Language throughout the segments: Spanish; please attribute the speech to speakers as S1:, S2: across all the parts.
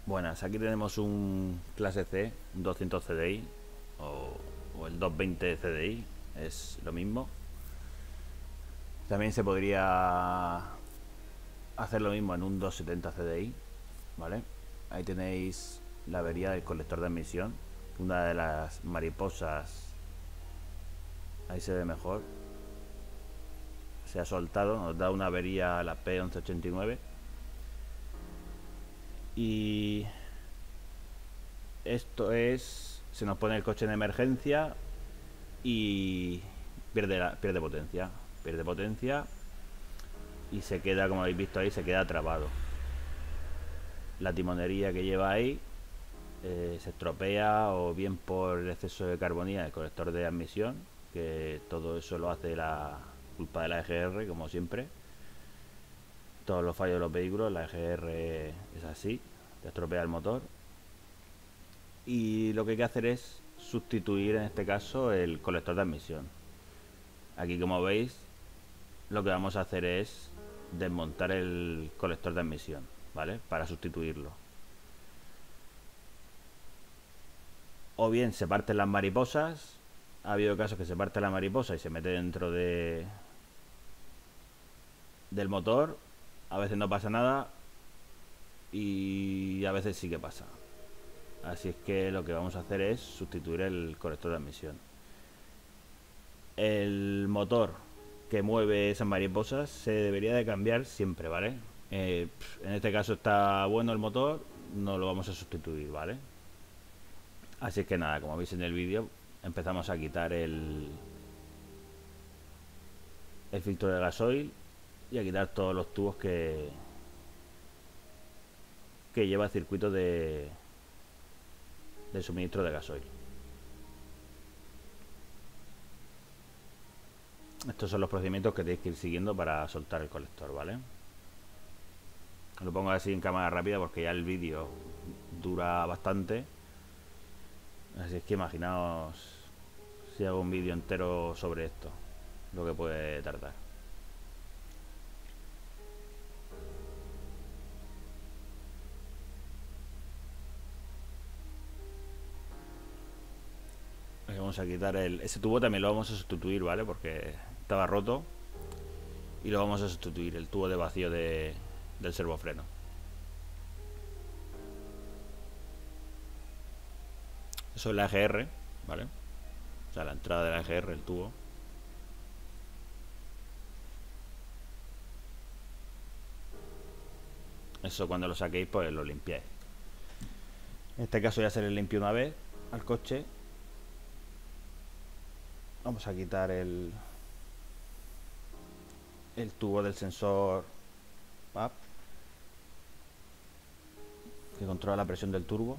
S1: Buenas, aquí tenemos un clase C, un 200 CDI o el 220 CDI, es lo mismo. También se podría hacer lo mismo en un 270 CDI, ¿vale? Ahí tenéis la avería del colector de admisión. Una de las mariposas, ahí se ve mejor, se ha soltado, nos da una avería a la P1189. Y esto es, se nos pone el coche en emergencia y pierde potencia. Pierde potencia y se queda, como habéis visto ahí, se queda atrapado. La timonería que lleva ahí se estropea, o bien por el exceso de carbonía del colector de admisión, que todo eso lo hace la culpa de la EGR, como siempre. Todos los fallos de los vehículos, la EGR es así, te estropea el motor. Y lo que hay que hacer es sustituir, en este caso, el colector de admisión. Aquí, como veis, lo que vamos a hacer es desmontar el colector de admisión, ¿vale? Para sustituirlo. O bien se parten las mariposas. Ha habido casos que se parte la mariposa y se mete dentro del motor. A veces no pasa nada y a veces sí que pasa. Así es que lo que vamos a hacer es sustituir el colector de admisión. El motor que mueve esas mariposas se debería de cambiar siempre, ¿vale? En este caso está bueno el motor, no lo vamos a sustituir, ¿vale? Así es que nada, como veis en el vídeo, empezamos a quitar el filtro de gasoil y a quitar todos los tubos que lleva el circuito de suministro de gasoil. Estos son los procedimientos que tenéis que ir siguiendo para soltar el colector, ¿vale? Lo pongo así en cámara rápida porque ya el vídeo dura bastante. Así es que imaginaos si hago un vídeo entero sobre esto, lo que puede tardar. Vamos a quitar ese tubo, también lo vamos a sustituir, ¿vale? Porque estaba roto y lo vamos a sustituir, el tubo de vacío del servofreno. Eso es la EGR, ¿vale? O sea, la entrada de la EGR, el tubo. Eso cuando lo saquéis, pues lo limpiáis. En este caso ya se le limpia una vez al coche. Vamos a quitar el tubo del sensor PAP que controla la presión del turbo.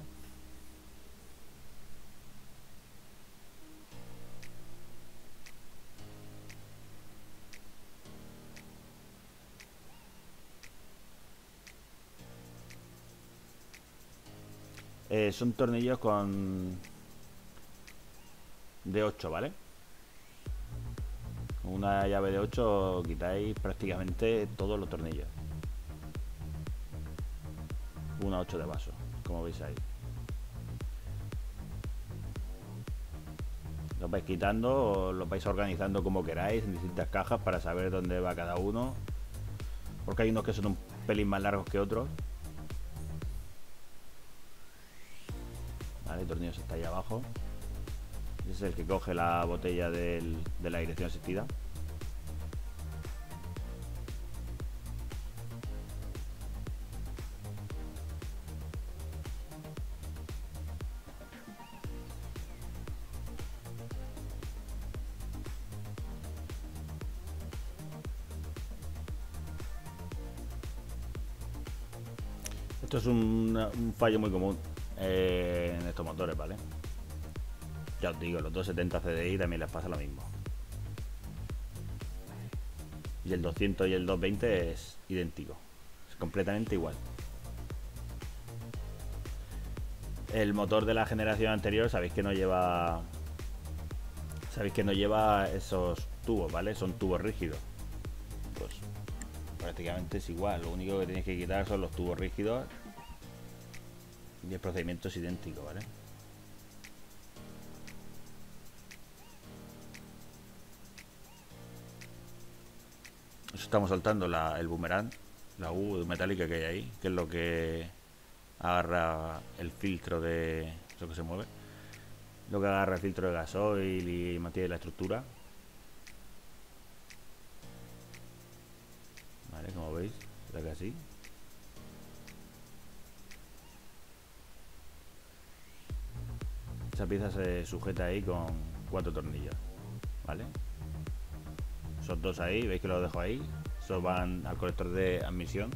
S1: Son tornillos de 8, ¿vale? Con una llave de 8 quitáis prácticamente todos los tornillos. Una 8 de vaso, como veis ahí. Los vais quitando o los vais organizando como queráis en distintas cajas para saber dónde va cada uno, porque hay unos que son un pelín más largos que otros. Vale, el tornillo está ahí abajo. Ese es el que coge la botella de la dirección asistida. Esto es un fallo muy común en estos motores, ¿vale? Ya os digo, los 270 CDI también les pasa lo mismo. Y el 200 y el 220 es idéntico, es completamente igual. El motor de la generación anterior sabéis que no lleva esos tubos, ¿vale? Son tubos rígidos. Pues prácticamente es igual, lo único que tenéis que quitar son los tubos rígidos Y el procedimiento es idéntico, ¿vale? Eso estamos soltando el boomerang, la U metálica que hay ahí, que es lo que agarra el filtro de eso que se mueve, lo que agarra el filtro de gasoil y mantiene la estructura. Vale, como veis, se que así. Esa pieza se sujeta ahí con 4 tornillos, ¿vale? Esos dos ahí, veis que los dejo ahí. Esos van al colector de admisión.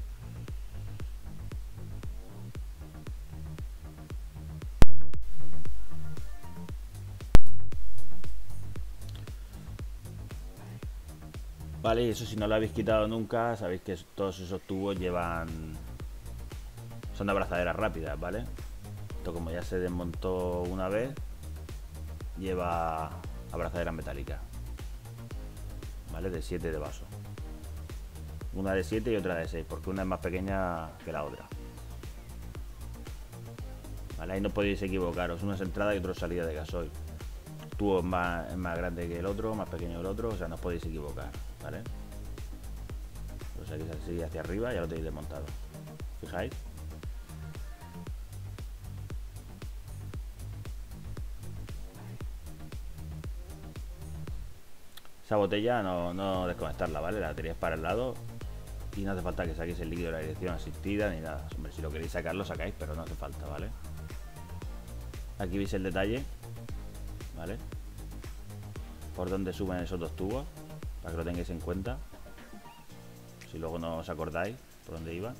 S1: Vale, y eso si no lo habéis quitado nunca, sabéis que todos esos tubos son de abrazaderas rápidas, ¿vale? Esto como ya se desmontó una vez, lleva abrazaderas metálicas, ¿vale? De 7 de vaso. Una de 7 y otra de 6, porque una es más pequeña que la otra. ¿Vale? Ahí no podéis equivocaros, uno es entrada y otro es salida de gasoil. El tubo es más grande que el otro, más pequeño que el otro, o sea, no os podéis equivocar, ¿vale? Lo seguís así hacia arriba y ya lo tenéis desmontado. ¿Fijáis? Esa botella no desconectarla, ¿vale? La tenéis para el lado y no hace falta que saquéis el líquido de la dirección asistida ni nada. Hombre, si lo queréis sacar, lo sacáis, pero no hace falta, ¿vale? Aquí veis el detalle, ¿vale? Por dónde suben esos dos tubos, para que lo tengáis en cuenta. Si luego no os acordáis por dónde iban.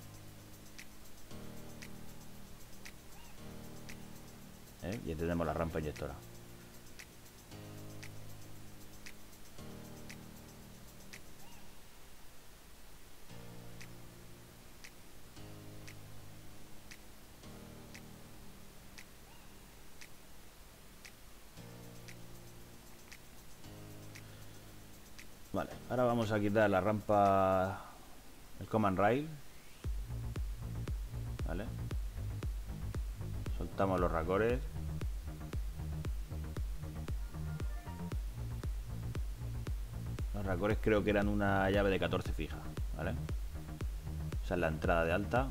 S1: Y ahí tenemos la rampa inyectora. Vale, ahora vamos a quitar la rampa, el command rail, ¿vale? Soltamos los racores. Los racores creo que eran una llave de 14 fija, ¿vale? Esa es la entrada de alta.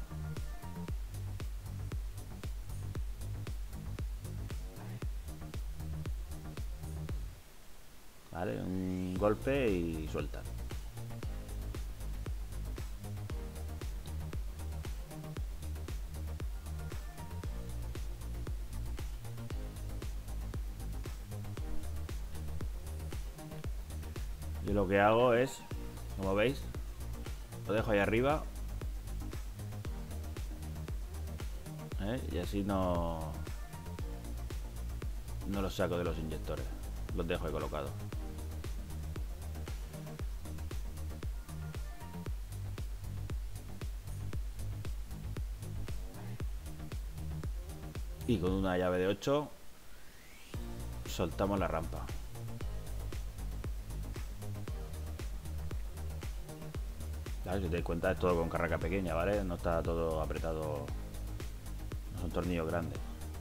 S1: ¿Vale? Un golpe y suelta. Yo lo que hago es, como veis, lo dejo ahí arriba, y así no los saco de los inyectores, los dejo ahí colocados. Y con una llave de 8 soltamos la rampa. Claro, si te das cuenta es todo con carraca pequeña, ¿vale? No está todo apretado, no son tornillos grandes.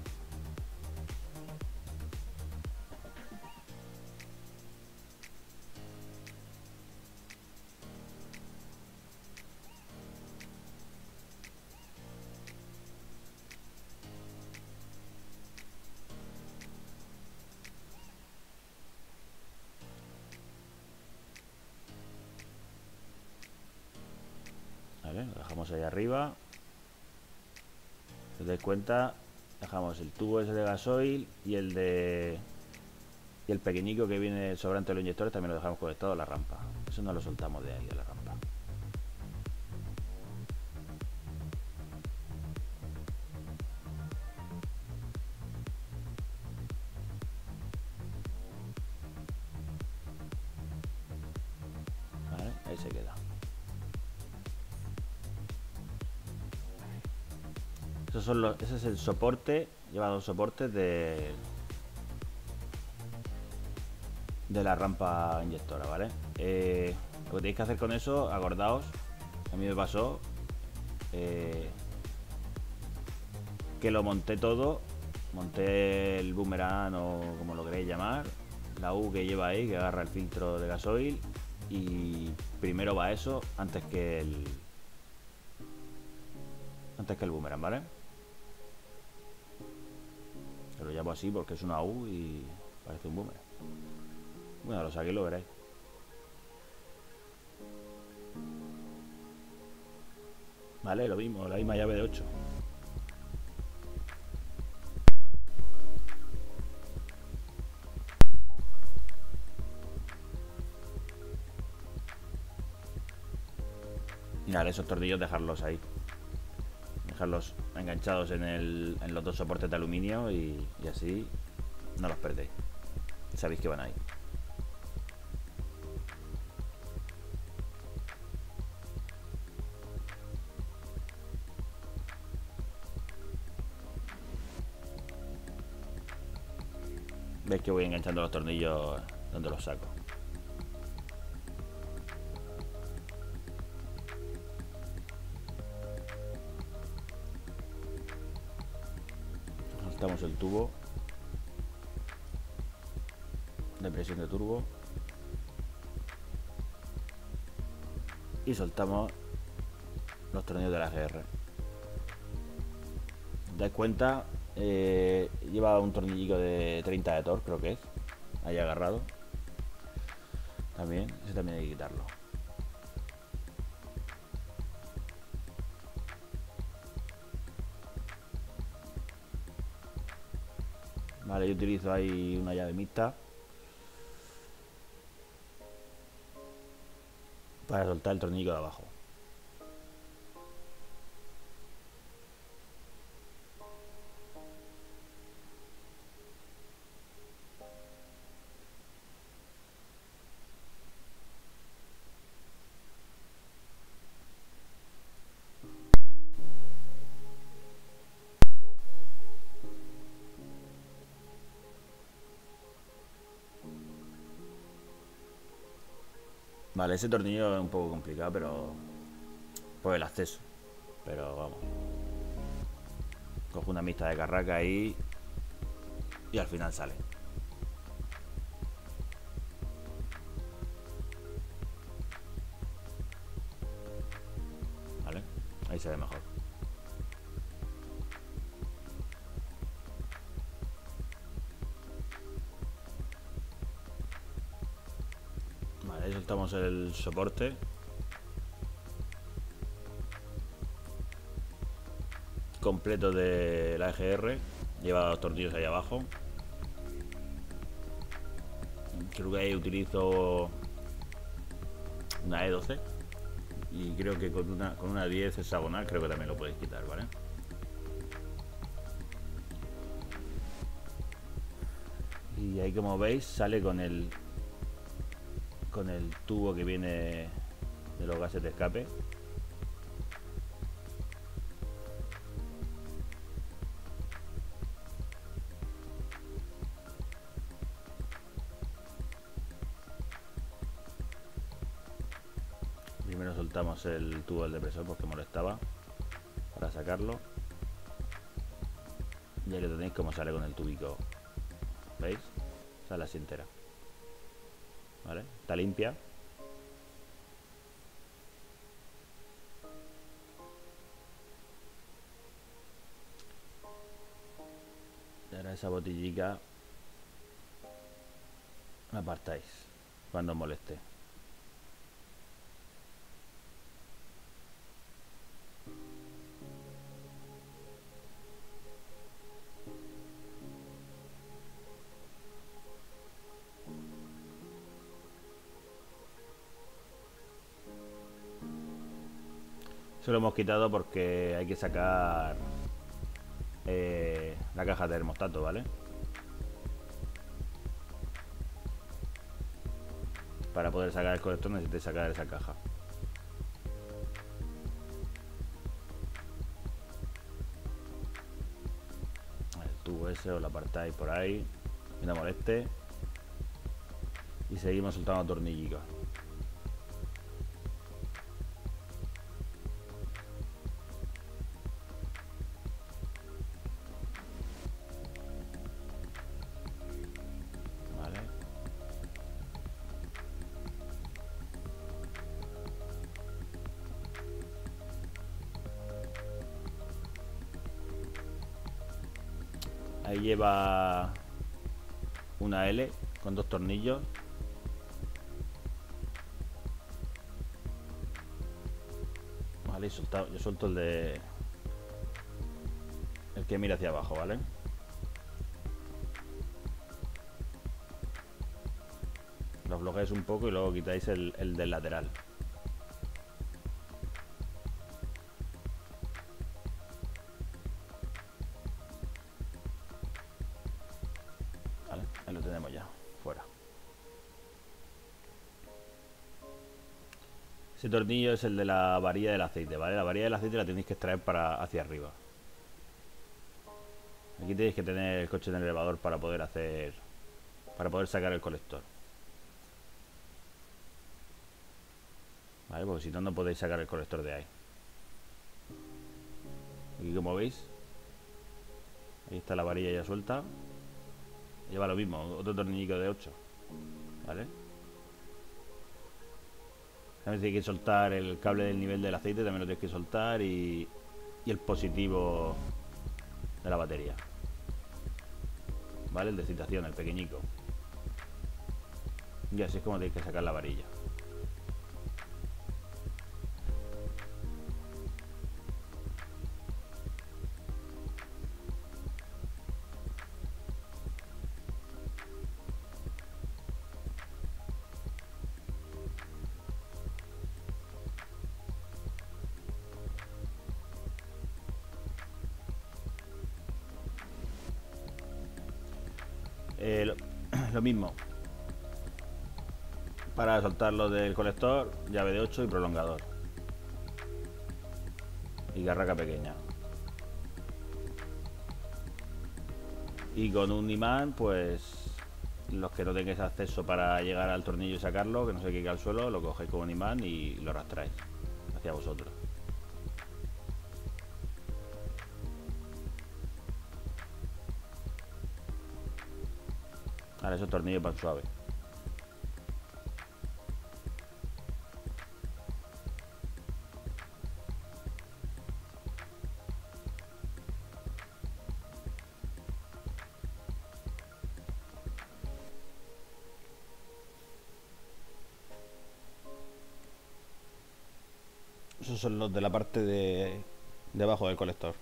S1: ¿Vale? Lo dejamos ahí arriba. Si os dais cuenta, dejamos el tubo ese de gasoil y el pequeñico que viene sobrante de los inyectores también lo dejamos conectado a la rampa. Eso no lo soltamos de ahí, de la rampa. ¿Vale? Ahí se queda. Ese es el soporte, lleva 2 soportes de la rampa inyectora, ¿vale? Lo que tenéis que hacer con eso, acordaos, a mí me pasó, que lo monté todo. Monté el boomerang o como lo queréis llamar, la U que lleva ahí, que agarra el filtro de gasoil, y primero va eso antes que el boomerang, ¿vale? Lo llamo así porque es una U y parece un boomerang. Bueno, lo saqué y lo veréis. Vale, lo mismo, la misma llave de 8. Vale, esos tornillos dejarlos ahí. Dejarlos enganchados en los dos soportes de aluminio y así no los perdéis. Sabéis que van ahí. Veis que voy enganchando los tornillos donde los saco. Soltamos el tubo de presión de turbo y soltamos los tornillos de la GR. ¿Dais cuenta? Lleva un tornillico de 30 de torque, creo que es, ahí agarrado. También, ese también hay que quitarlo. Vale, yo utilizo ahí una llave mixta para soltar el tornillo de abajo. Vale, ese tornillo es un poco complicado, pero por el acceso. Pero vamos. Cojo una mixta de carraca ahí y al final sale. Vale, ahí se ve mejor. Vale, ahí soltamos el soporte. Completo de la EGR. Lleva los tornillos ahí abajo. Creo que ahí utilizo una E12 y creo que con una 10 hexagonal creo que también lo podéis quitar, ¿vale? Y ahí, como veis, sale con el tubo que viene de los gases de escape. Primero soltamos el tubo del depresor porque molestaba, para sacarlo. Y ahí lo tenéis como sale con el tubico. ¿Veis? Sale así entera. ¿Vale? Está limpia. Y ahora esa botillica la apartáis cuando os moleste. Eso lo hemos quitado porque hay que sacar la caja de termostato, ¿vale? Para poder sacar el colector necesitáis sacar esa caja. El tubo ese os lo apartáis por ahí, que no moleste. Y seguimos soltando tornillicos. Ahí lleva una L con 2 tornillos. Vale, yo suelto el que mira hacia abajo, ¿vale? Lo bloqueáis un poco y luego quitáis el del lateral. Vale, ahí lo tenemos ya, fuera. Ese tornillo es el de la varilla del aceite, ¿vale? La varilla del aceite la tenéis que extraer hacia arriba. Aquí tenéis que tener el coche en el elevador para poder sacar el colector. Vale, porque si no, no podéis sacar el colector de ahí. Aquí, como veis, ahí está la varilla ya suelta. Lleva lo mismo, otro tornillo de 8. ¿Vale? También tenéis que soltar el cable del nivel del aceite, también lo tenéis que soltar, y el positivo de la batería. ¿Vale? El de excitación, el pequeñico. Y así es como tenéis que sacar la varilla. Lo, lo mismo. Para soltarlo del colector, llave de 8 y prolongador. Y garraca pequeña. Y con un imán, pues los que no tengáis acceso para llegar al tornillo y sacarlo, que no se caiga al suelo, lo cogéis con un imán y lo arrastráis hacia vosotros. Ahora esos tornillos van suaves. Esos son los de la parte de abajo del colector.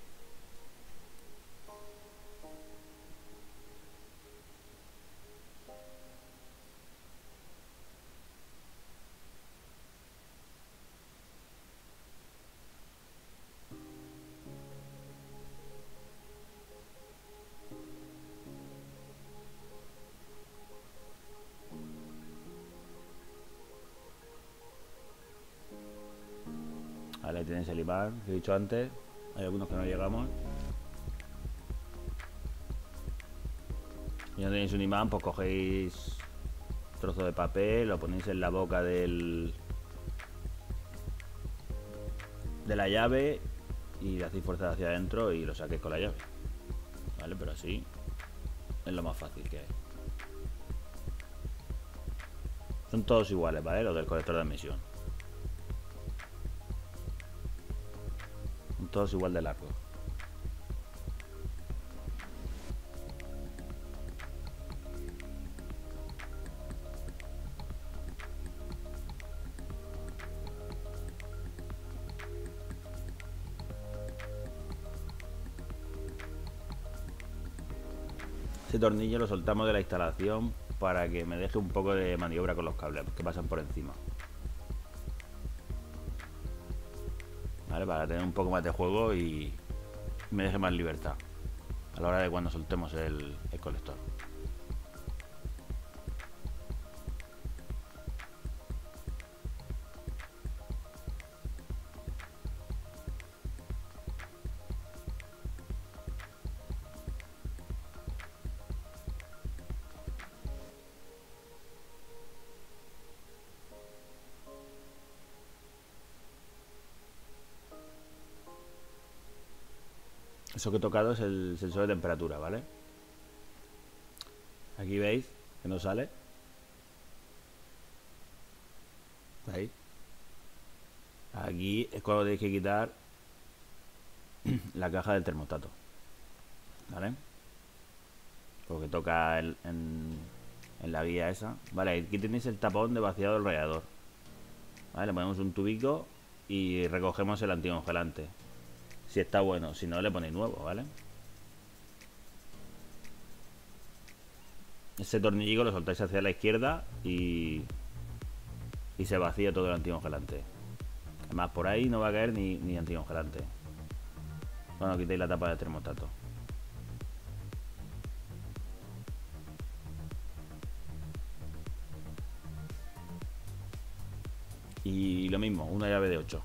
S1: Vale, ahí tenéis el imán que he dicho antes. Hay algunos que no llegamos. Y no tenéis un imán, pues cogéis trozo de papel, lo ponéis en la boca de la llave y le hacéis fuerza hacia adentro y lo saquéis con la llave. Vale, pero así es lo más fácil que hay. Son todos iguales, ¿vale? Los del colector de admisión. Son todos igual de largos. Ese tornillo lo soltamos de la instalación para que me deje un poco de maniobra con los cables que pasan por encima. ¿Vale? Para tener un poco más de juego y me deje más libertad a la hora de cuando soltemos el colector. Eso que he tocado es el sensor de temperatura, ¿vale? Aquí veis que no sale. Ahí. Aquí es cuando tenéis que quitar la caja del termostato, ¿vale? porque toca en la guía esa. Vale, aquí tenéis el tapón de vaciado del radiador. Vale, le ponemos un tubico y recogemos el anticongelante. Si está bueno, si no le ponéis nuevo, ¿vale? Ese tornillico lo soltáis hacia la izquierda y se vacía todo el anticongelante. Además, por ahí no va a caer ni anticongelante. Bueno, quitéis la tapa del termostato. Y lo mismo, una llave de 8.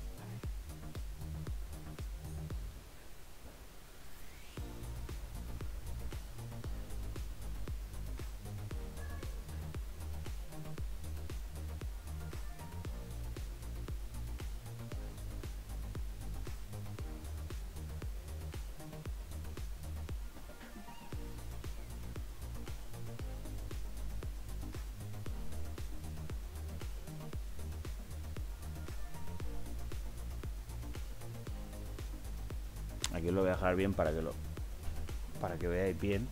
S1: Aquí os lo voy a dejar bien para que veáis bien.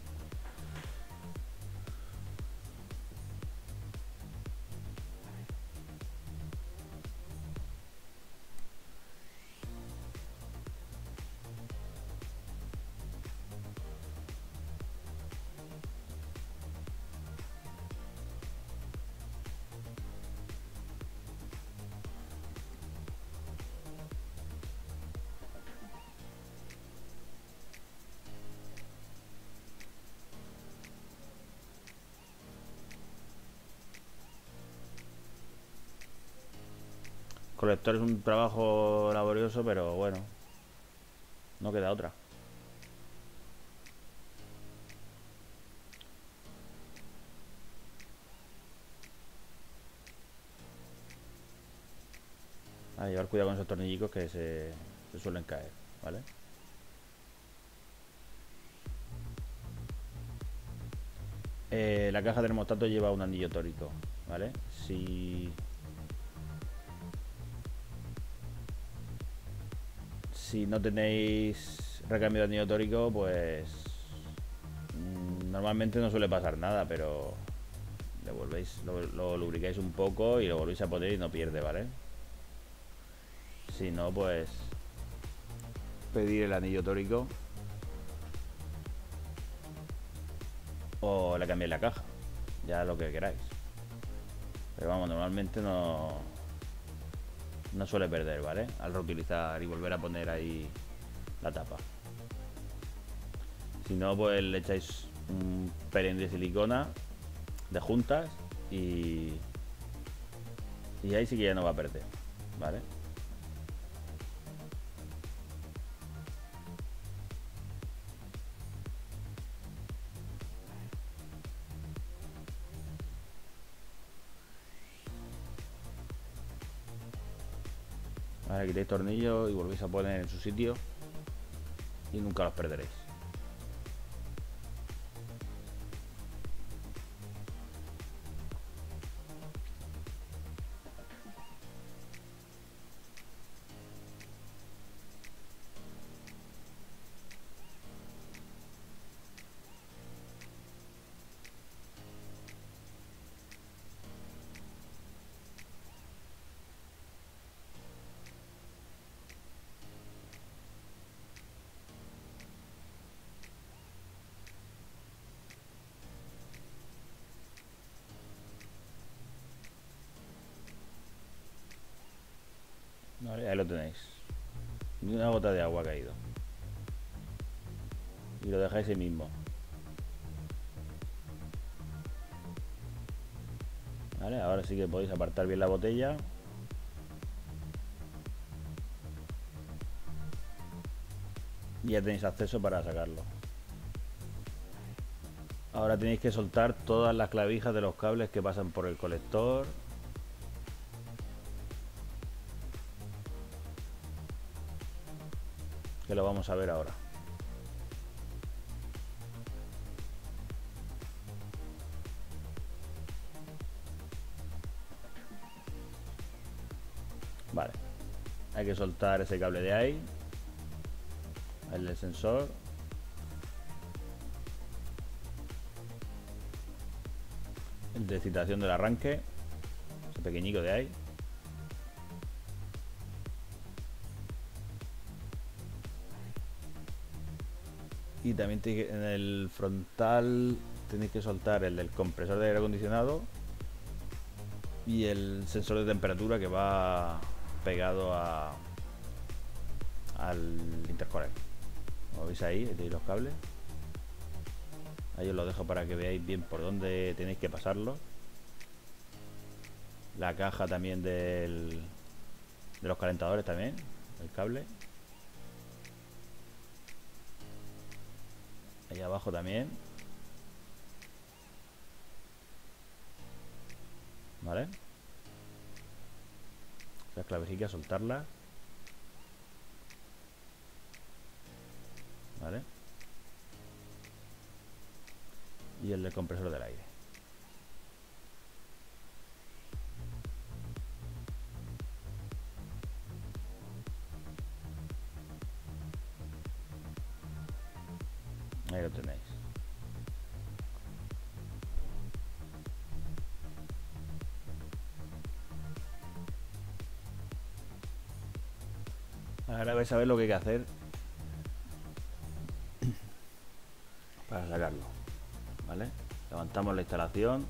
S1: Colector es un trabajo laborioso, pero bueno, no queda otra. A llevar cuidado con esos tornillicos que se suelen caer, ¿vale? La caja de termostato lleva un anillo tórico, ¿vale? Si no tenéis recambio de anillo tórico, pues normalmente no suele pasar nada, pero lo lubricáis un poco y lo volvéis a poner y no pierde, ¿vale? Si no, pues pedir el anillo tórico o le cambiáis la caja, ya lo que queráis. Pero vamos, normalmente no suele perder, ¿vale? Al reutilizar y volver a poner ahí la tapa. Si no, pues le echáis un pelín de silicona de juntas y ahí sí que ya no va a perder, ¿vale? Ahora quitáis tornillos y volvéis a poner en su sitio y nunca los perderéis. Vale, ahí lo tenéis. Ni una gota de agua ha caído. Y lo dejáis ahí mismo. Vale, ahora sí que podéis apartar bien la botella. Y ya tenéis acceso para sacarlo. Ahora tenéis que soltar todas las clavijas de los cables que pasan por el colector. Que lo vamos a ver ahora. Vale. Hay que soltar ese cable de ahí. El del sensor. El de excitación del arranque, ese pequeñico de ahí. Y también en el frontal tenéis que soltar el del compresor de aire acondicionado y el sensor de temperatura que va pegado al intercooler. Como veis ahí tenéis los cables. Ahí os lo dejo para que veáis bien por dónde tenéis que pasarlo. La caja también de los calentadores también, el cable. Ahí abajo también. ¿Vale? Las clavijillas, soltarlas. ¿Vale? Y el del compresor del aire. Ahí lo tenéis. Ahora vais a ver lo que hay que hacer para sacarlo. ¿Vale? Levantamos la instalación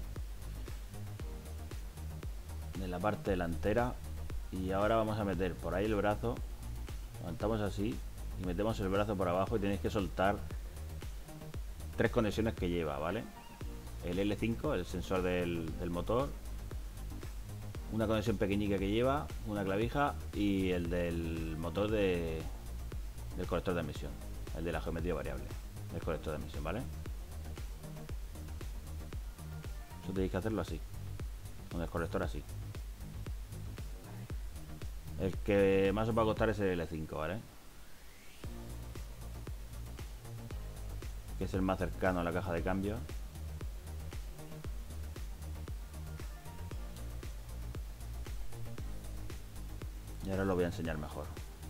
S1: de la parte delantera y ahora vamos a meter por ahí el brazo. Levantamos así y metemos el brazo por abajo y tenéis que soltar 3 conexiones que lleva, ¿vale? El L5, el sensor del motor, una conexión pequeñica que lleva, una clavija, y el del motor del colector de emisión, el de la geometría variable del colector de emisión, ¿vale? Eso tenéis que hacerlo así, con el colector así. El que más os va a costar es el L5, ¿vale? Que es el más cercano a la caja de cambio. Y ahora os lo voy a enseñar mejor.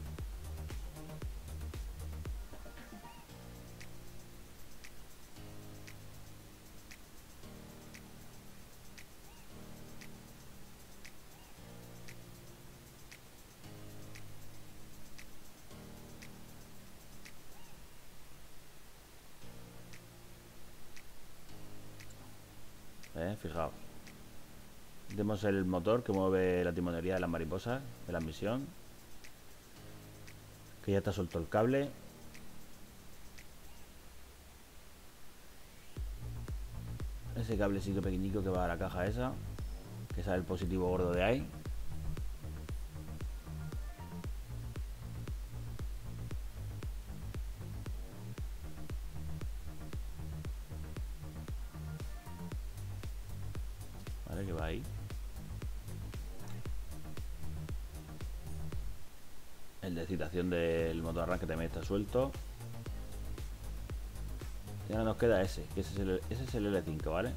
S1: Fijaos. Tenemos el motor que mueve la timonería de las mariposas de la misión, que ya está suelto el cable. Ese cablecito pequeñico que va a la caja esa, que sale el positivo gordo de ahí. Vale, que va ahí. El de excitación del motor arranque también está suelto. Y ahora nos queda ese, que ese es el L5, ¿vale?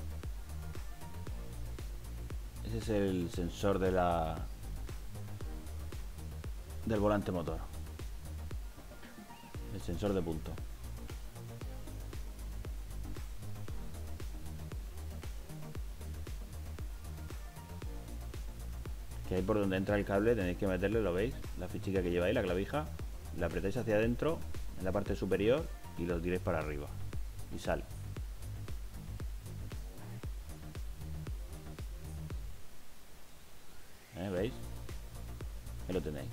S1: Ese es el sensor del volante motor. El sensor de punto. Que ahí por donde entra el cable tenéis que meterle, lo veis, la fichica que lleva ahí, la clavija, la apretáis hacia adentro en la parte superior y lo tiráis para arriba y sale. ¿Veis? Ahí lo tenéis.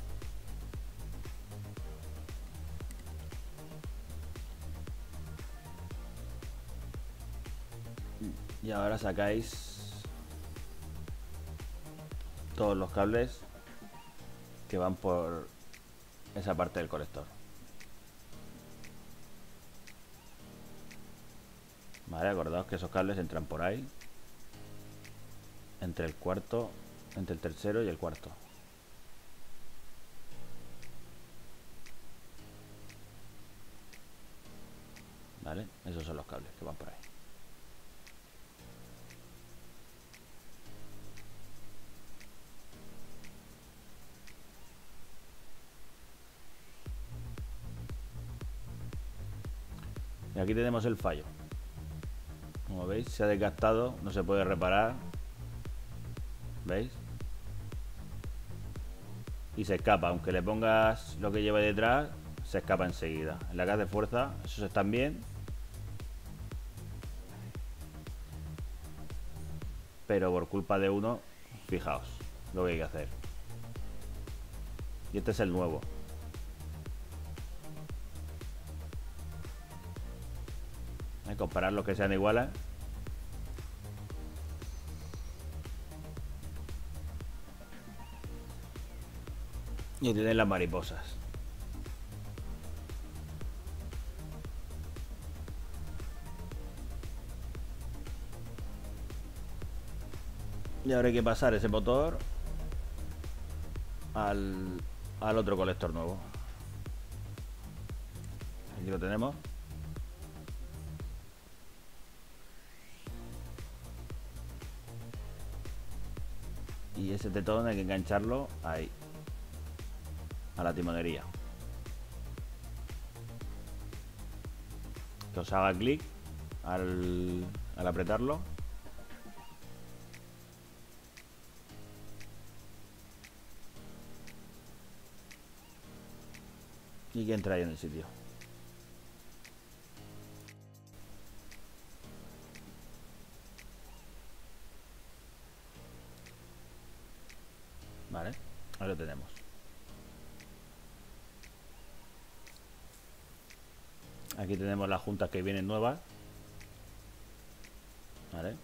S1: Y ahora sacáis todos los cables que van por esa parte del colector. Vale, acordaos que esos cables entran por ahí, entre el cuarto, entre el tercero y el cuarto. Vale, esos son los cables que van por ahí. Y aquí tenemos el fallo. Como veis, se ha desgastado, no se puede reparar. ¿Veis? Y se escapa, aunque le pongas lo que lleva detrás, se escapa enseguida. En la que hace fuerza, esos están bien. Pero por culpa de uno, fijaos lo que hay que hacer. Y este es el nuevo. Hay que comparar los que sean iguales. Y tienen las mariposas. Y ahora hay que pasar ese motor al otro colector nuevo. Aquí lo tenemos. Y ese tetón hay que engancharlo ahí, a la timonería. Que os haga clic al apretarlo. Y que entra ahí en el sitio. Vale, ahora lo tenemos. Aquí tenemos las juntas que vienen nuevas. Vale.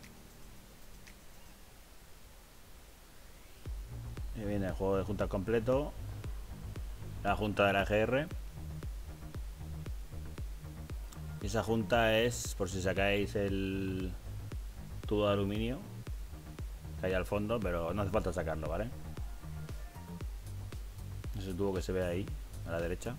S1: Y viene el juego de juntas completo. La junta de la GR. Y esa junta es, por si sacáis el tubo de aluminio que hay al fondo, pero no hace falta sacarlo, ¿vale? Ese tubo que se ve ahí, a la derecha.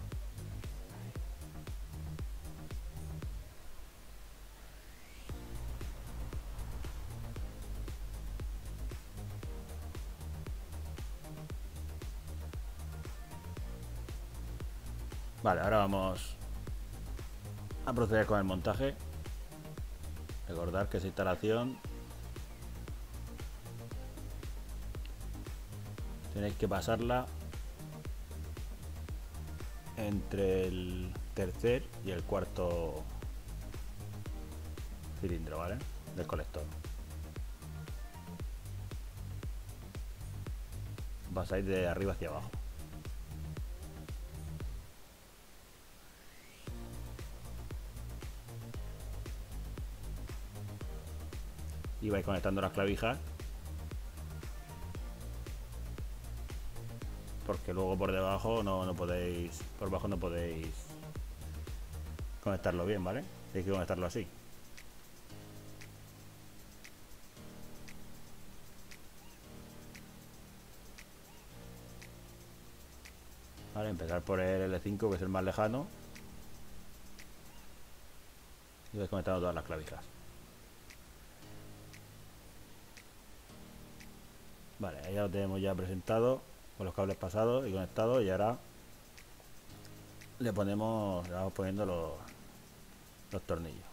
S1: Vale, ahora vamos a proceder con el montaje. Recordad que esa instalación tenéis que pasarla entre el tercer y el cuarto cilindro, ¿vale? Del colector. Pasáis de arriba hacia abajo. Y vais conectando las clavijas, porque luego por debajo no podéis, por abajo no podéis conectarlo bien, ¿vale? Tenéis que conectarlo así. Vale, empezar por el L5, que es el más lejano, y vais conectando todas las clavijas. Vale, ahí ya lo tenemos ya presentado con los cables pasados y conectados, y ahora le vamos poniendo los tornillos.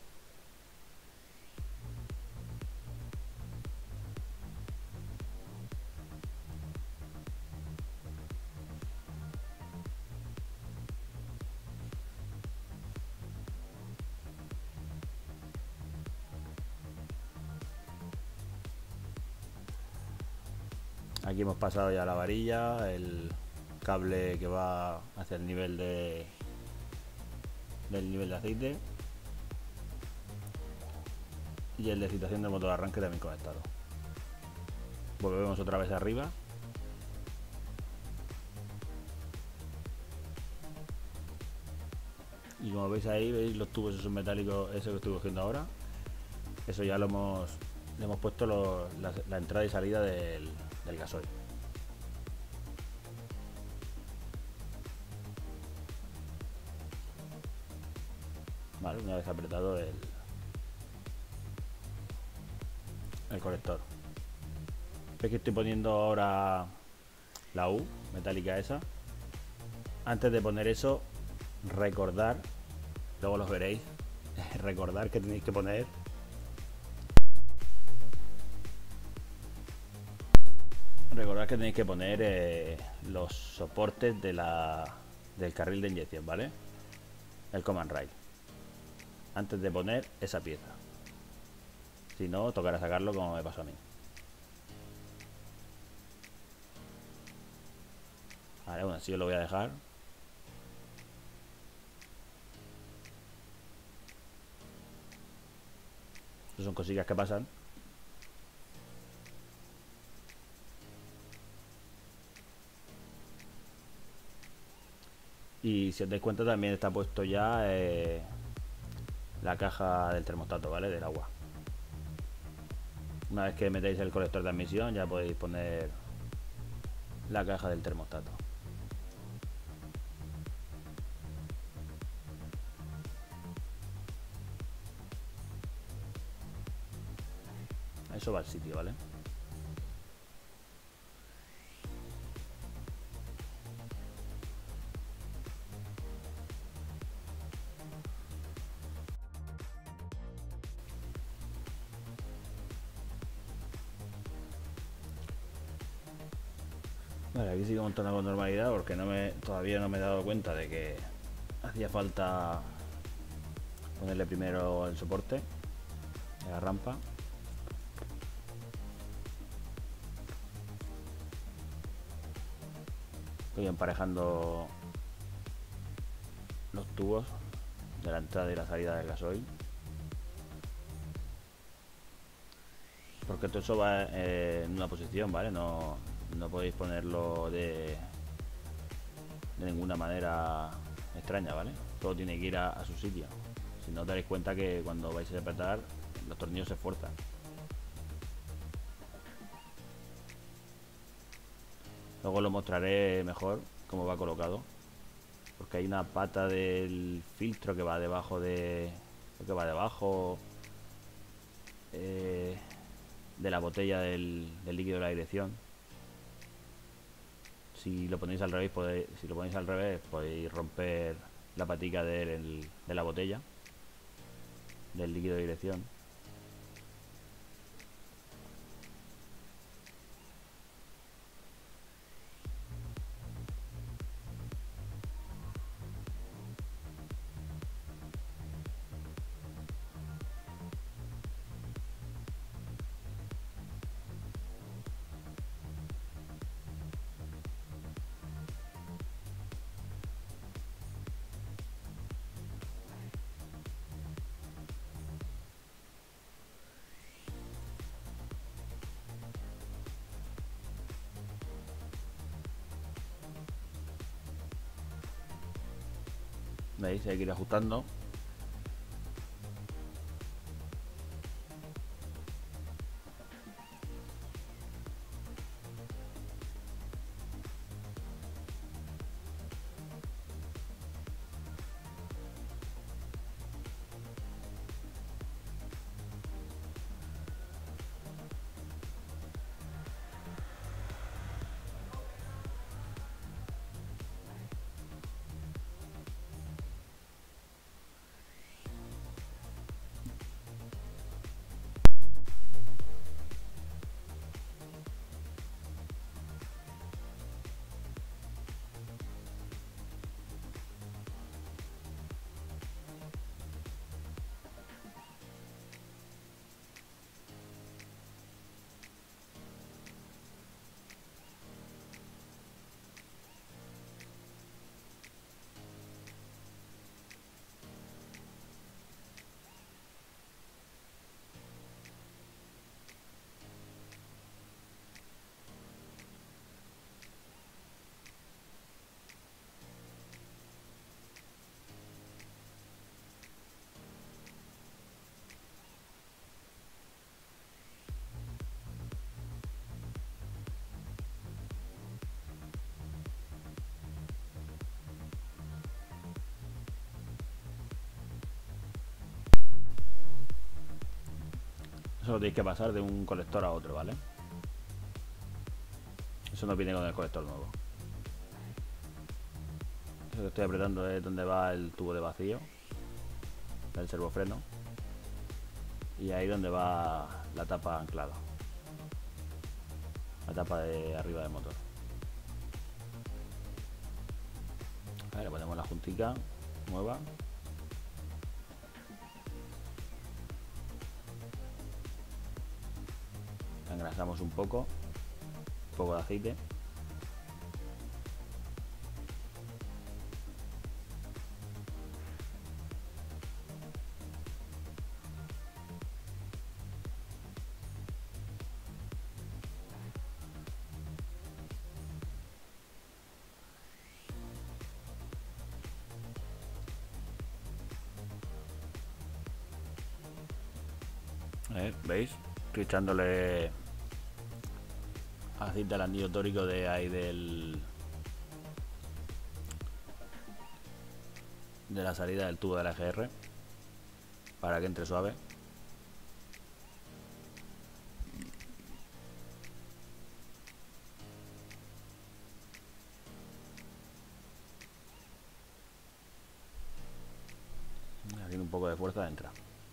S1: Aquí hemos pasado ya la varilla, el cable que va hacia el nivel del nivel de aceite, y el de excitación del motor de arranque también conectado. Volvemos otra vez arriba. Y como veis ahí, veis los tubos esos metálicos, eso que estoy cogiendo ahora. Eso ya le hemos puesto la entrada y salida del gasoil. Vale, una vez apretado el conector. Veis que estoy poniendo ahora la U metálica esa. Antes de poner eso, recordar, luego los veréis, recordar que tenéis que poner Recordad que tenéis que poner los soportes del carril de inyección, ¿vale? El command rail. Antes de poner esa pieza. Si no, tocará sacarlo como me pasó a mí. Vale, bueno, así yo lo voy a dejar. Estas son cosillas que pasan. Y si os dais cuenta también está puesto ya la caja del termostato, ¿vale? Del agua. Una vez que metéis el colector de admisión ya podéis poner la caja del termostato. Eso va al sitio, ¿vale? Vale, aquí sigo montando con normalidad porque todavía no me he dado cuenta de que hacía falta ponerle primero el soporte de la rampa. Estoy emparejando los tubos de la entrada y la salida del gasoil, porque todo eso va en una posición, ¿vale? No podéis ponerlo de ninguna manera extraña, ¿vale? Todo tiene que ir a su sitio. Si no, os daréis cuenta que cuando vais a apretar los tornillos se esfuerzan. Luego lo mostraré mejor cómo va colocado, porque hay una pata del filtro que va debajo de de la botella del líquido de la dirección. Si lo ponéis al revés podéis romper la patica de la botella del líquido de dirección. ¿Veis? Hay que ir ajustando. Eso lo tenéis que pasar de un colector a otro, ¿vale? Eso no viene con el colector nuevo. Eso que estoy apretando es donde va el tubo de vacío del servofreno, y ahí donde va la tapa anclada. la tapa de arriba del motor. A ver, le ponemos la juntica nueva. La engrasamos un poco de aceite. ¿Veis? Estoy echándole aceite al anillo tórico de ahí de la salida del tubo de la GR para que entre suave. Haciendo un poco de fuerza entra.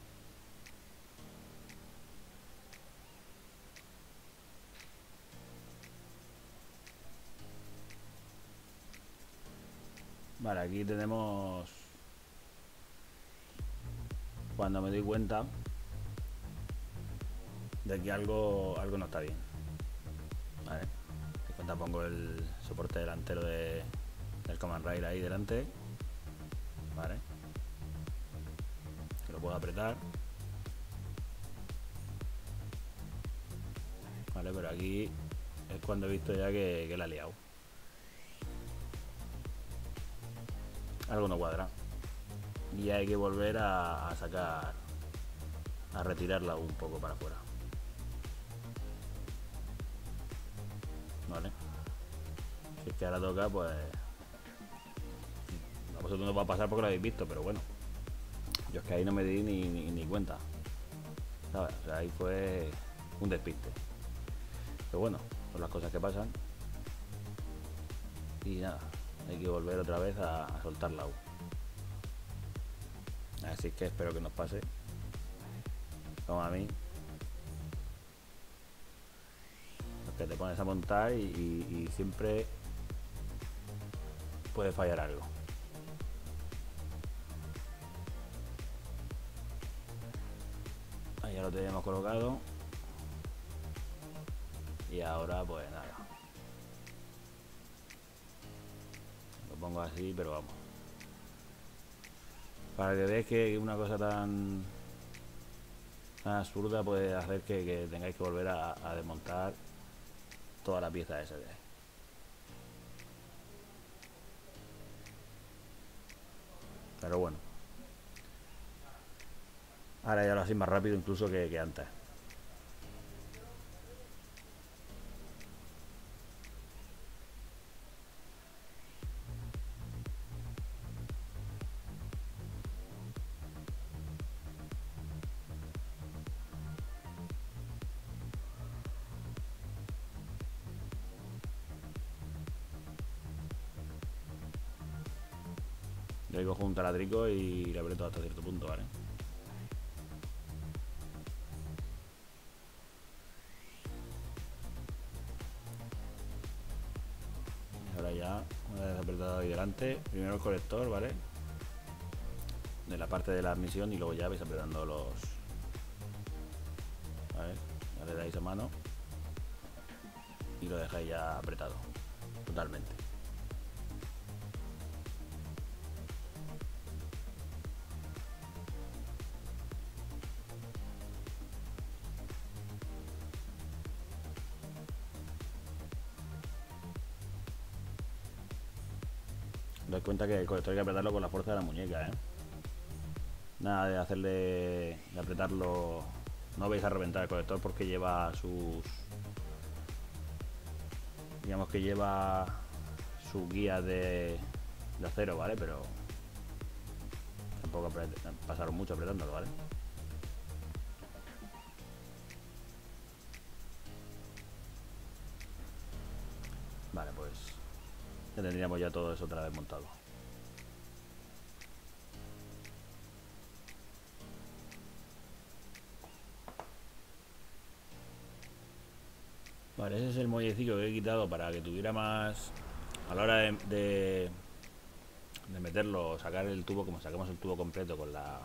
S1: Vale, aquí tenemos cuando me doy cuenta de que algo no está bien. Vale, me doy cuenta, pongo el soporte delantero del Command Rail ahí delante. Vale, que lo puedo apretar. Vale, pero aquí es cuando he visto ya que la he liado. Algo no cuadra y hay que volver a sacar, a retirarla un poco para afuera. Vale, si es que ahora toca, pues a vosotros no va a pasar porque lo habéis visto, pero bueno, yo es que ahí no me di ni cuenta, ¿sabes? O sea, ahí fue un despiste, pero bueno, son las cosas que pasan y nada, hay que volver otra vez a soltar la U. Así que espero que nos pase como a mí, porque te pones a montar y siempre puede fallar algo. Ahí ya lo tenemos colocado y ahora pues nada, lo pongo así, pero vamos, para que veáis que una cosa tan absurda puede hacer que tengáis que volver a desmontar toda la pieza esa de ahí. Pero bueno, ahora ya lo hacéis más rápido incluso que antes. Yo cojo un taladrico y le aprieto hasta cierto punto, ¿vale? Y ahora ya, una vez apretado ahí delante, primero el colector, ¿vale? De la parte de la admisión y luego ya vais apretando los... ¿Vale? Ya le dais a mano y lo dejáis ya apretado, totalmente. Dais cuenta que el colector hay que apretarlo con la fuerza de la muñeca, ¿eh? Nada de hacerle, de apretarlo. No vais a reventar el colector porque lleva sus, digamos que lleva su guía de acero, ¿vale? Pero tampoco pasaron mucho apretándolo, ¿vale? Vale, pues ya tendríamos ya todo eso otra vez montado. Vale. Vale, ese es el muellecillo que he quitado para que tuviera más... A la hora de meterlo, sacar el tubo, como sacamos el tubo completo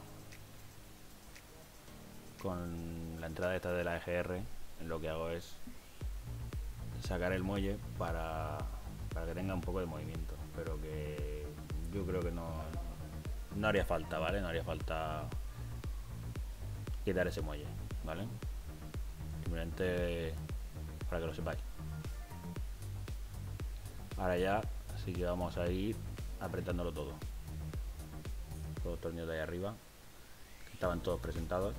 S1: con la entrada esta de la EGR, lo que hago es sacar el muelle para que tenga un poco de movimiento, pero que yo creo que no haría falta, ¿vale? No haría falta quitar ese muelle, ¿vale? Simplemente para que lo sepáis. Ahora ya, así que vamos a ir apretándolo todo. Todos los tornillos de ahí arriba, que estaban todos presentados.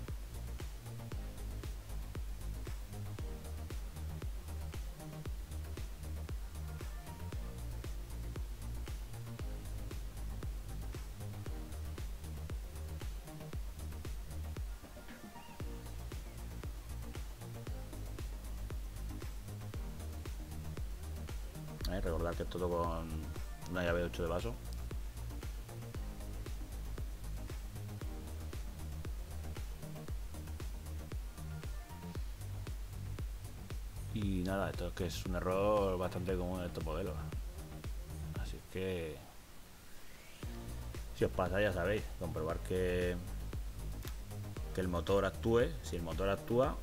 S1: Recordad que es todo con una llave de 8 de vaso. Y nada, esto es que es un error bastante común en estos modelos. Así que si os pasa, ya sabéis, comprobar que el motor actúe. Si el motor actúa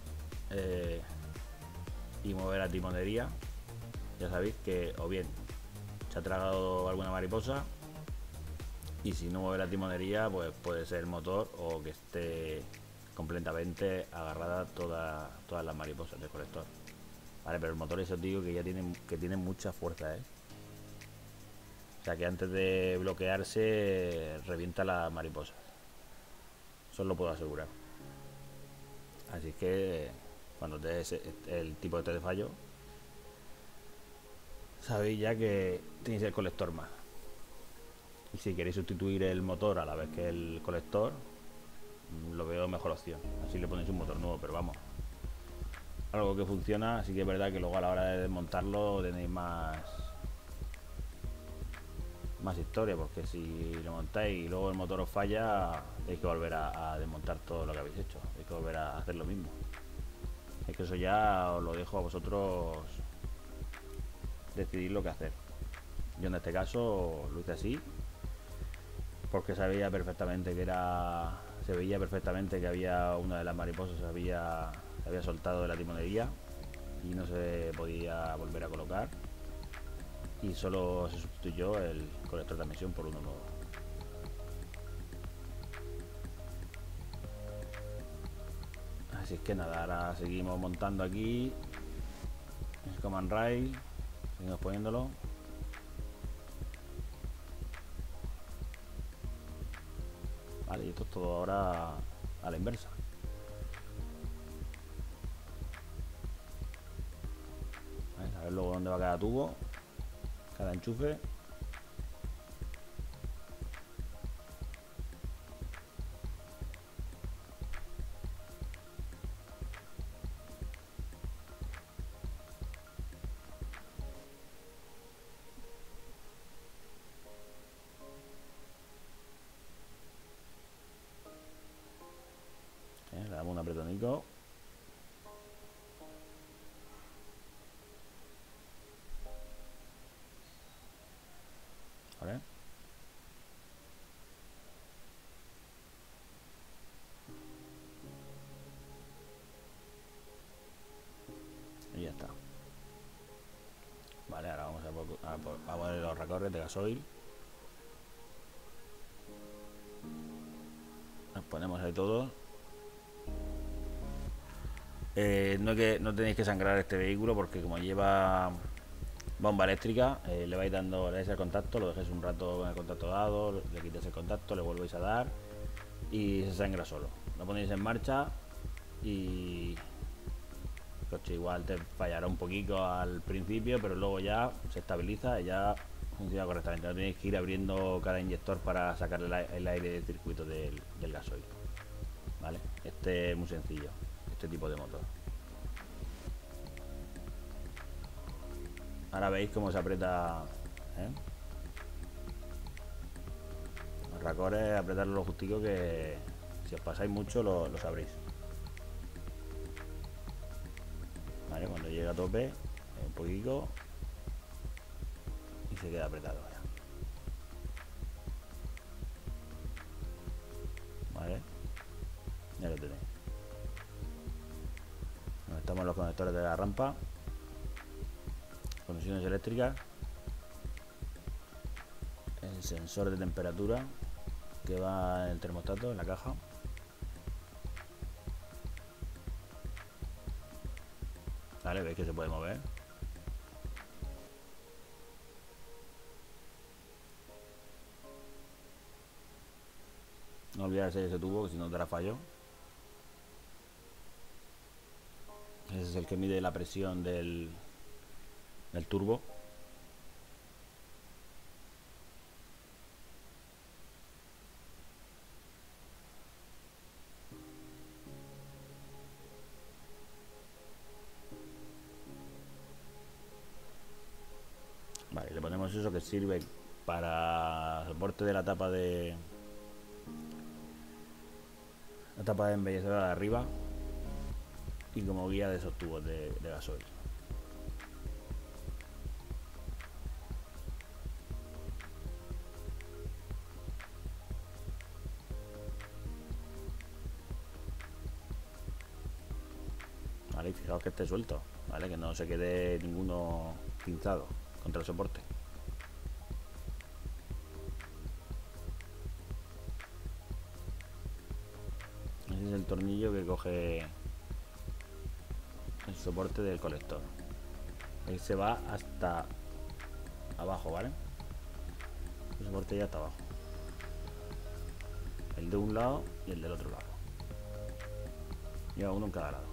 S1: y mover la timonería, ya sabéis que o bien se ha tragado alguna mariposa, y si no mueve la timonería, pues puede ser el motor o que esté completamente agarrada todas las mariposas del colector. Vale, pero el motor, eso digo que ya tiene mucha fuerza, ¿eh? O sea que antes de bloquearse revienta las mariposas. Eso os lo puedo asegurar. Así que cuando te el tipo de test de fallo, sabéis ya que tenéis el colector más. Y si queréis sustituir el motor a la vez que el colector, lo veo mejor opción. Así le ponéis un motor nuevo, pero vamos, algo que funciona. Así que es verdad que luego a la hora de desmontarlo tenéis más historia, porque si lo montáis y luego el motor os falla, tenéis que volver a desmontar todo lo que habéis hecho, tenéis que volver a hacer lo mismo. Es que eso ya os lo dejo a vosotros decidir lo que hacer. Yo en este caso lo hice así porque se veía perfectamente que había una de las mariposas se había soltado de la timonería y no se podía volver a colocar, y solo se sustituyó el colector de admisión por uno nuevo. Así es que nada, ahora seguimos montando aquí el Command Rail, seguimos poniéndolo. Vale, y esto es todo ahora a la inversa. A ver luego dónde va cada tubo, cada enchufe. Le damos un apretonico. ¿Vale? Y ya está. Vale, ahora vamos a poner los recortes de gasoil. Los ponemos ahí todos. No tenéis que sangrar este vehículo porque como lleva bomba eléctrica, le vais dando, le dais el contacto, lo dejéis un rato con el contacto dado, le quitáis el contacto, le volvéis a dar y se sangra solo. Lo ponéis en marcha y el coche igual te fallará un poquito al principio, pero luego ya se estabiliza y ya funciona correctamente. No tenéis que ir abriendo cada inyector para sacar el aire del circuito del gasoil. ¿Vale? Este es muy sencillo, este tipo de motor. Ahora veis cómo se aprieta, ¿eh? Los racores, apretarlo lo justico, que si os pasáis mucho lo sabréis. Vale, cuando llegue a tope poquito y se queda apretado ya. Vale, ya lo tenéis. Conectamos los conectores de la rampa, conexiones eléctricas, el sensor de temperatura que va en el termostato, en la caja. Vale, veis que se puede mover. No olvidarse de ese tubo, que si no te hará fallo. Ese es el que mide la presión del turbo. Vale, le ponemos eso que sirve para soporte de la tapa de embellecedora de arriba y como guía de esos tubos de gasoil. Vale, y fijaos que esté suelto, vale, que no se quede ninguno pinzado contra el soporte. Ese es el tornillo que coge el soporte del colector. Ahí se va hasta abajo, ¿vale? El soporte ya está abajo. El de un lado y el del otro lado. Lleva uno en cada lado.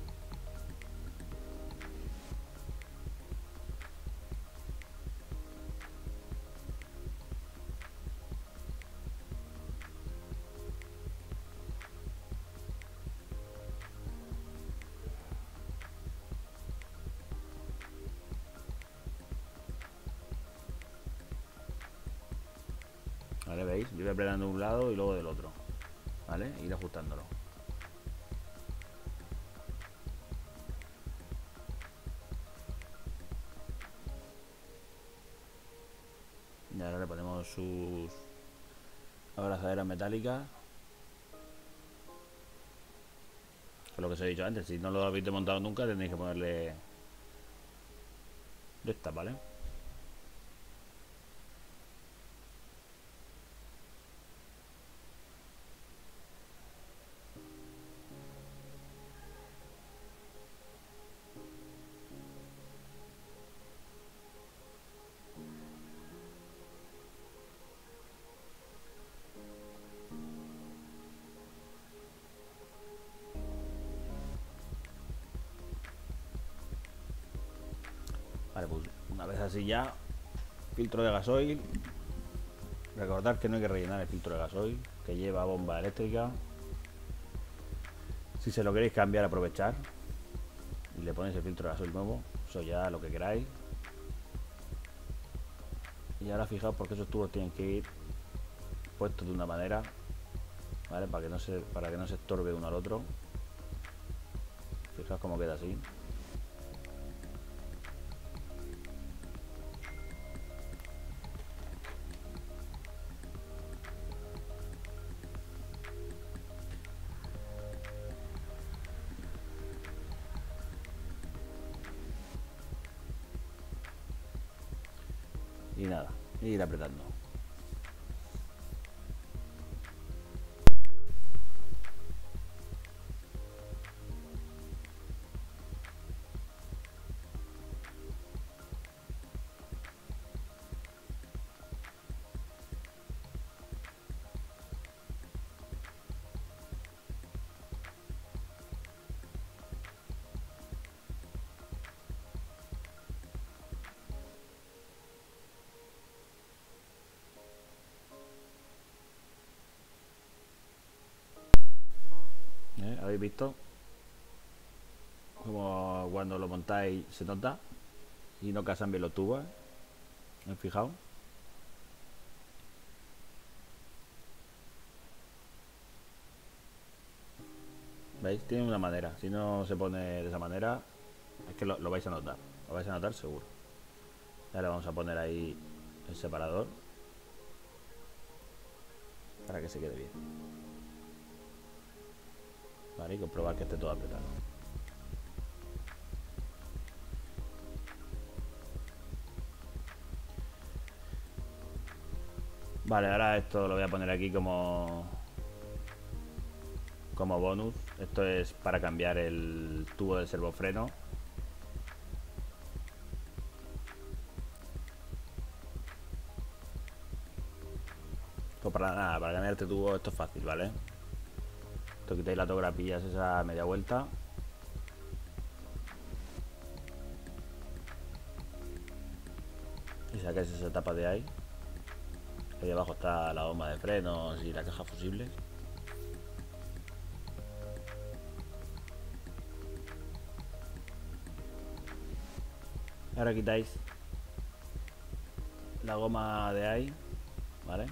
S1: Vale, veis, yo voy apretando de un lado y luego del otro, vale, ir ajustándolo. Y ahora le ponemos sus abrazaderas metálicas, que es lo que os he dicho antes. Si no lo habéis desmontado nunca, tenéis que ponerle de estas, ¿vale? Vale, pues una vez así ya, filtro de gasoil. Recordad que no hay que rellenar el filtro de gasoil, que lleva bomba eléctrica. Si se lo queréis cambiar, aprovechar y le ponéis el filtro de gasoil nuevo, eso ya lo que queráis. Y ahora fijaos porque esos tubos tienen que ir puestos de una manera, ¿vale? Para que no se estorbe uno al otro. Fijaos cómo queda así. Y nada, ir apretando. ¿Habéis visto? Como cuando lo montáis se nota y no casan bien los tubos, ¿eh? ¿Habéis fijado? ¿Veis? Tiene una manera. Si no se pone de esa manera, es que lo vais a notar. lo vais a notar seguro. Ya le vamos a poner ahí el separador para que se quede bien. Vale, y comprobar que esté todo apretado. Vale, ahora esto lo voy a poner aquí como bonus. Esto es para cambiar el tubo de servofreno. Pues para nada, para cambiar este tubo esto es fácil, ¿vale? Esto quitáis la togra, pillas esa media vuelta. Y sacáis esa tapa de ahí. Ahí abajo está la goma de frenos y la caja fusible. Ahora quitáis la goma de ahí, ¿vale?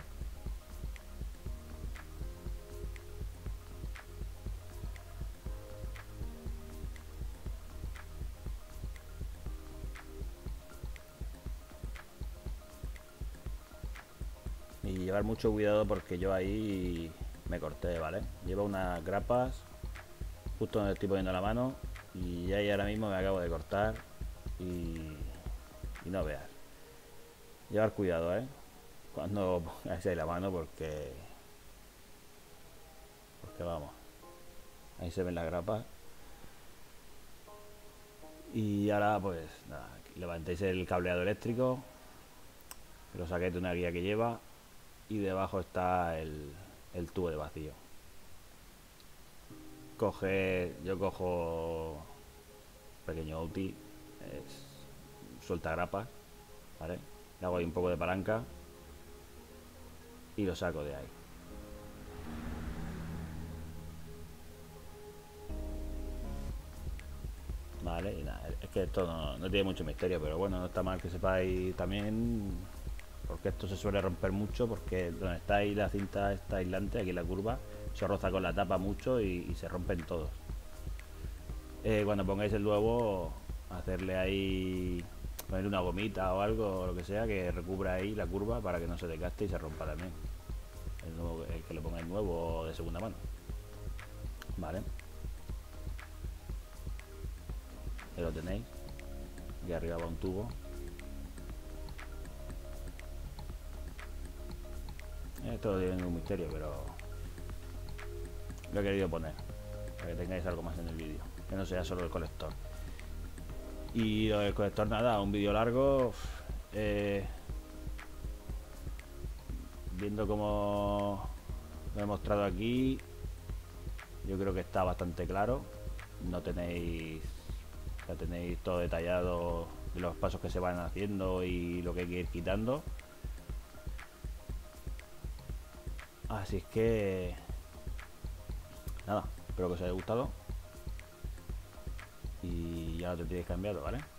S1: Y llevar mucho cuidado porque yo ahí me corté, ¿vale? Llevo unas grapas justo donde estoy poniendo la mano y ahí ahora mismo me acabo de cortar y no veas. Llevar cuidado, ¿eh? Cuando pongáis ahí la mano porque vamos, ahí se ven las grapas. Y ahora pues nada, levantéis el cableado eléctrico, lo saquéis de una guía que lleva y debajo está el tubo de vacío. Yo cojo un pequeño outil, suelta grapas, ¿vale? Le hago ahí un poco de palanca y lo saco de ahí. Vale, y nada, es que esto no tiene mucho misterio, pero bueno, no está mal que sepáis también, porque esto se suele romper mucho, porque donde está ahí la cinta está aislante, aquí en la curva, se roza con la tapa mucho y se rompen todos. Cuando pongáis el nuevo, hacerle ahí, ponerle una gomita o algo, o lo que sea, que recubra ahí la curva para que no se desgaste y se rompa también. El que le pongáis nuevo o de segunda mano. Vale. Ya lo tenéis. Aquí arriba va un tubo. Esto no tiene ningún misterio, pero lo he querido poner para que tengáis algo más en el vídeo, que no sea solo el colector. Y lo del colector, nada, un vídeo largo. Viendo como lo he mostrado aquí, yo creo que está bastante claro. No tenéis, ya tenéis todo detallado de los pasos que se van haciendo y lo que hay que ir quitando. Así es que nada, espero que os haya gustado y ya lo tenéis cambiado, ¿vale?